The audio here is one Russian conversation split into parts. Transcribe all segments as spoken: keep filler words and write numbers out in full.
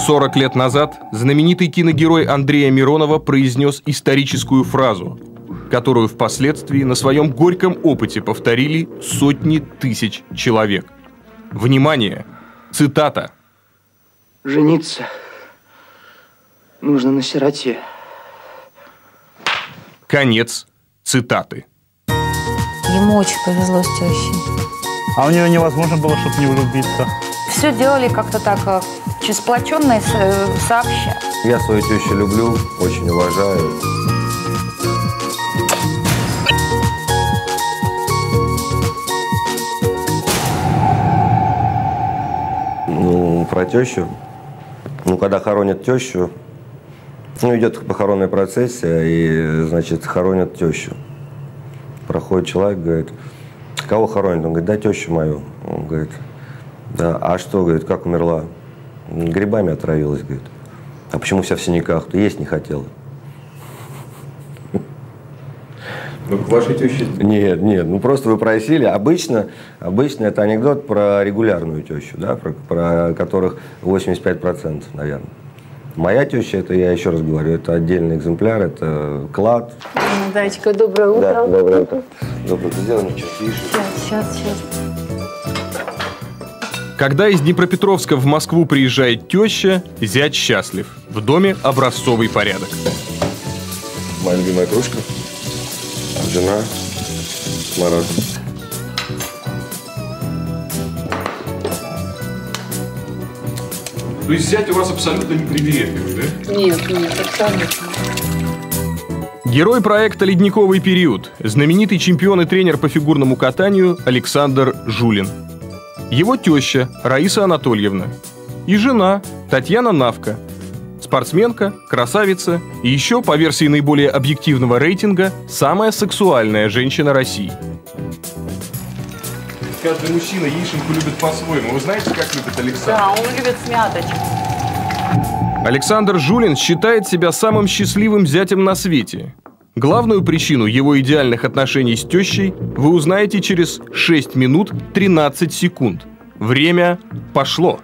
сорок лет назад знаменитый киногерой Андрея Миронова произнес историческую фразу, которую впоследствии на своем горьком опыте повторили сотни тысяч человек. Внимание! Цитата. «Жениться нужно на сироте». Конец цитаты. Ему очень повезло с тещей. А у нее невозможно было, чтобы не влюбиться. Все делали как-то так сплоченно и сообща. Я свою тещу люблю, очень уважаю. Ну, про тещу. Ну, когда хоронят тещу, ну, идет похоронная процессия, и, значит, хоронят тещу. Проходит человек, говорит, кого хоронят? Он говорит, да, тещу мою. Он говорит, да, а что, говорит, как умерла? Грибами отравилась, говорит. А почему вся в синяках? Ты есть не хотела. Ну, к вашей теще? Нет, нет, ну просто вы просили. Обычно, обычно это анекдот про регулярную тещу, да, про, про которых восемьдесят пять процентов, наверное. Моя теща, это, я еще раз говорю, это отдельный экземпляр, это клад. Зайчика, доброе утро. Да, доброе утро. Доброе утро. Сделаем сейчас тише. Сейчас, сейчас, сейчас. Когда из Днепропетровска в Москву приезжает теща, зять счастлив. В доме образцовый порядок. Моя любимая кружка. Жена. Марат. То есть зять у вас абсолютно непривередливый, да? Нет, нет, абсолютно. Герой проекта «Ледниковый период» – знаменитый чемпион и тренер по фигурному катанию Александр Жулин. Его теща Раиса Анатольевна и жена Татьяна Навка. Спортсменка, красавица и еще, по версии наиболее объективного рейтинга, самая сексуальная женщина России. Каждый мужчина яишенку любит по-своему. Вы знаете, как любит Александр? Да, он любит с мяточкой. Александр Жулин считает себя самым счастливым зятем на свете. Главную причину его идеальных отношений с тещей вы узнаете через шесть минут тринадцать секунд. Время пошло.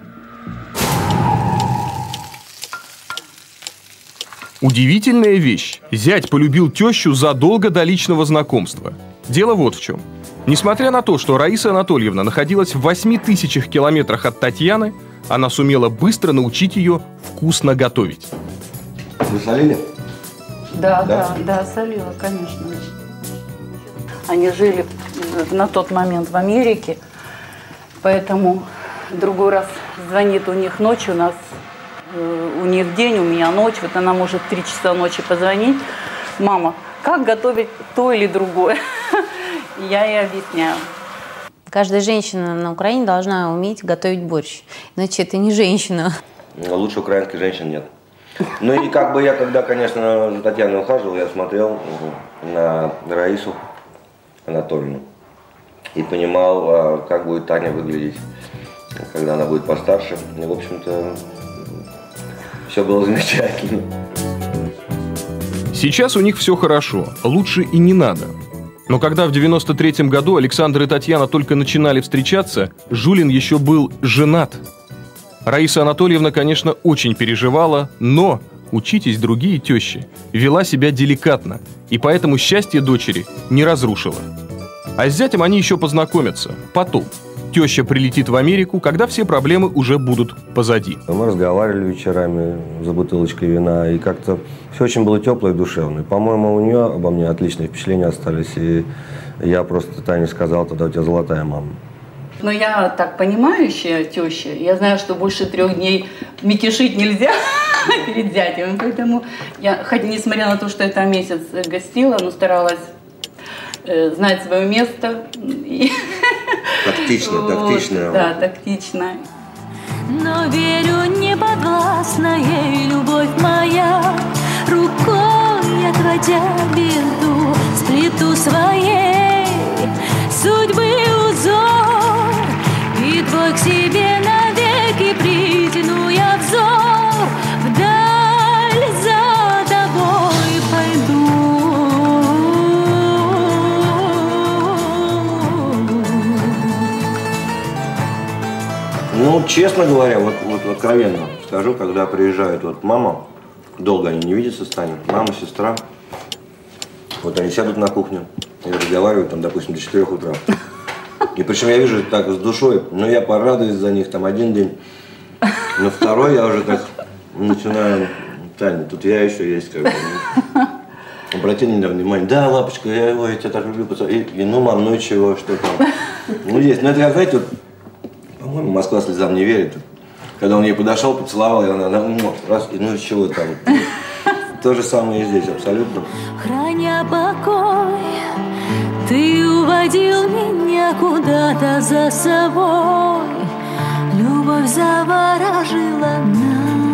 Удивительная вещь. Зять полюбил тещу задолго до личного знакомства. Дело вот в чем. Несмотря на то, что Раиса Анатольевна находилась в восьми тысячах километрах от Татьяны, она сумела быстро научить ее вкусно готовить. Вы солили? Да, Да? да, да, солила, конечно. Они жили на тот момент в Америке, поэтому другой раз звонит у них ночью, у нас у них день, у меня ночь, вот она может в три часа ночи позвонить. Мама, как готовить то или другое? Я ей объясняю. Каждая женщина на Украине должна уметь готовить борщ. Иначе это не женщина. Лучше украинских женщин нет. Ну и как бы я, когда, конечно, за Татьяной ухаживал, я смотрел на Раису Анатольевну и понимал, как будет Таня выглядеть, когда она будет постарше. И, в общем-то, все было замечательно. Сейчас у них все хорошо, лучше и не надо. Но когда в девяносто третьем году Александр и Татьяна только начинали встречаться, Жулин еще был женат. Раиса Анатольевна, конечно, очень переживала, но, учитесь, другие тещи, вела себя деликатно, и поэтому счастье дочери не разрушила. А с зятем они еще познакомятся, потом. Теща прилетит в Америку, когда все проблемы уже будут позади. Мы разговаривали вечерами за бутылочкой вина, и как-то все очень было тепло и душевно. По-моему, у нее обо мне отличные впечатления остались, и я просто Тане сказал, тогда у тебя золотая мама. Но я так понимающая теща, я знаю, что больше трех дней мятежить нельзя перед зятем, поэтому я, хотя несмотря на то, что я там месяц гостила, но старалась э, знать свое место. И... Тактично, тактично. Вот, да, тактично. Но верю, неподвластная любовь моя, рукой отводя беду, сплету своей судьбы узор, и твой к себе навеки притяну я взор, вдаль за тобой пойду. Ну, честно говоря, вот, вот откровенно скажу, когда приезжает вот мама, долго они не видятся с Таней, мама, сестра, вот они сядут на кухню и разговаривают там, допустим, до четырёх утра. И причем я вижу так с душой, но я порадуюсь за них там один день, на второй я уже так начинаю, Таня, тут я еще есть, как бы. Обрати на меня внимание, да, лапочка, я его, я тебя так люблю, и, и ну, мам, ну и чего, что там. Ну, есть, но это, как, знаете, вот, по-моему, Москва слезам не верит. Когда он ей подошел, поцеловал, и она, она ну, раз, и ну и чего там. То же самое и здесь, абсолютно. Храня покой, ты уводил меня куда-то за собой. Любовь заворожила нас.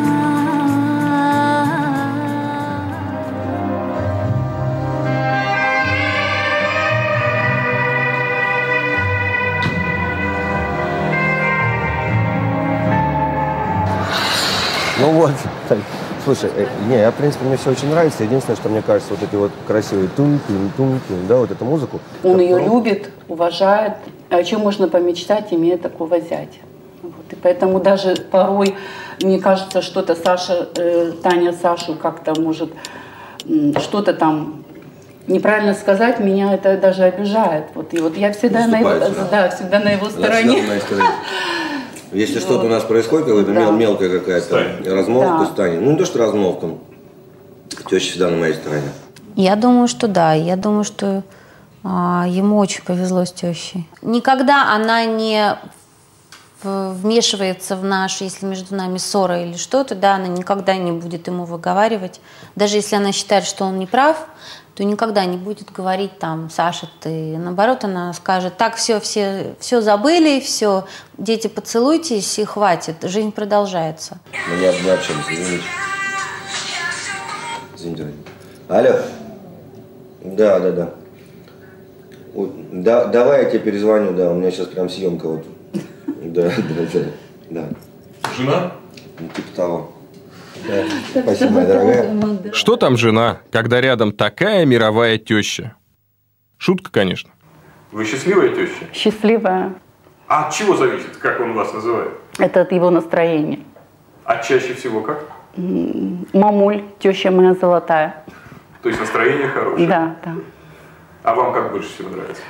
Ну вот, слушай, не, я, в принципе, мне все очень нравится. Единственное, что мне кажется, вот эти вот красивые тун-тун, тун-тун, да, вот эту музыку. Он ее любит, уважает. О чем можно помечтать, имея такого зятя. Вот. И поэтому даже порой мне кажется, что-то Саша, э, Таня Сашу как-то может э, что-то там неправильно сказать, меня это даже обижает. Вот. И вот я всегда на его, да, всегда на его стороне. Если вот. Что-то у нас происходит, какая-то да. мелкая какая-то размолвка с Таней, ну не то, что размолвка, теща всегда на моей стороне. Я думаю, что да. Я думаю, что а, ему очень повезло с тещей. Никогда она не вмешивается в наш, если между нами ссора или что-то, да, она никогда не будет ему выговаривать. Даже если она считает, что он не прав, то никогда не будет говорить там, Саша, ты. Наоборот, она скажет, так, все, все, все забыли, все, дети, поцелуйтесь и хватит, жизнь продолжается. Мы не общались, извините. Извините. Алло. Да, да, да. да. Давай я тебе перезвоню, да, у меня сейчас прям съемка вот. Да, да, да. Жена? Типа того. Да. Спасибо, моя дорогая. Что там жена, когда рядом такая мировая теща? Шутка, конечно. Вы счастливая теща? Счастливая. А от чего зависит, как он вас называет? Это от его настроения. А чаще всего как? Мамуль, теща моя золотая. То есть настроение хорошее? Да, да. А вам как больше всего нравится?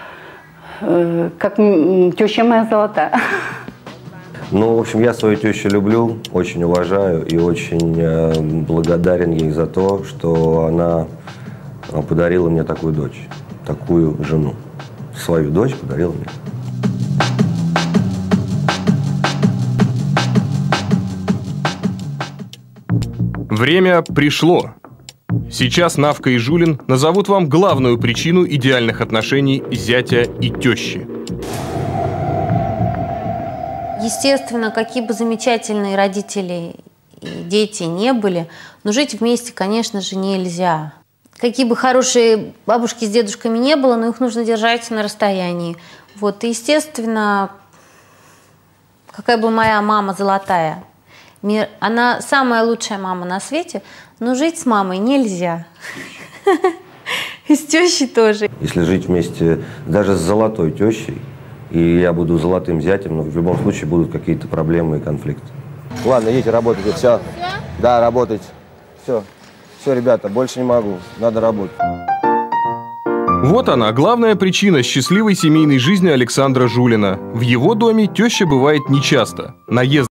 Э, как теща моя золотая. Ну, в общем, я свою тещу люблю, очень уважаю и очень э, благодарен ей за то, что она подарила мне такую дочь, такую жену. Свою дочь подарила мне. Время пришло. Сейчас Навка и Жулин назовут вам главную причину идеальных отношений зятя и тещи. Естественно, какие бы замечательные родители и дети не были, но жить вместе, конечно же, нельзя. Какие бы хорошие бабушки с дедушками не было, но их нужно держать на расстоянии. Вот, и, естественно, какая бы моя мама золотая, она самая лучшая мама на свете, но жить с мамой нельзя. И с тещей тоже. Если жить вместе даже с золотой тещей, и я буду золотым зятем, но в любом случае будут какие-то проблемы и конфликты. Ладно, идите, работайте, все. Да, работайте. Все, все, ребята, больше не могу, надо работать. Вот она, главная причина счастливой семейной жизни Александра Жулина. В его доме теща бывает нечасто. Наезд